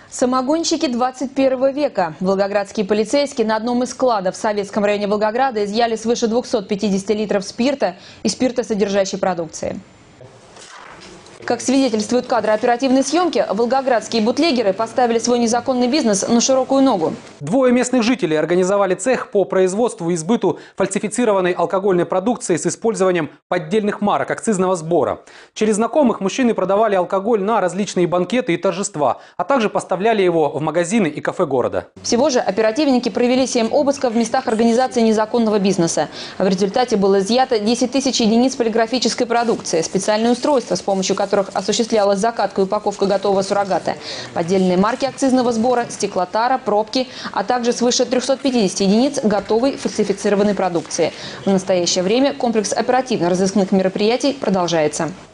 Самогонщики 21 века. Волгоградские полицейские на одном из складов в Советском районе Волгограда изъяли свыше 250 литров спирта и спиртосодержащей продукции. Как свидетельствуют кадры оперативной съемки, волгоградские бутлегеры поставили свой незаконный бизнес на широкую ногу. Двое местных жителей организовали цех по производству и сбыту фальсифицированной алкогольной продукции с использованием поддельных марок акцизного сбора. Через знакомых мужчины продавали алкоголь на различные банкеты и торжества, а также поставляли его в магазины и кафе города. Всего же оперативники провели 7 обысков в местах организации незаконного бизнеса. В результате было изъято 10 тысяч единиц полиграфической продукции, специальные устройства, с помощью которых осуществлялась закатка и упаковка готового суррогата, поддельные марки акцизного сбора, стеклотара, пробки, а также свыше 350 единиц готовой фальсифицированной продукции. В настоящее время комплекс оперативно-розыскных мероприятий продолжается.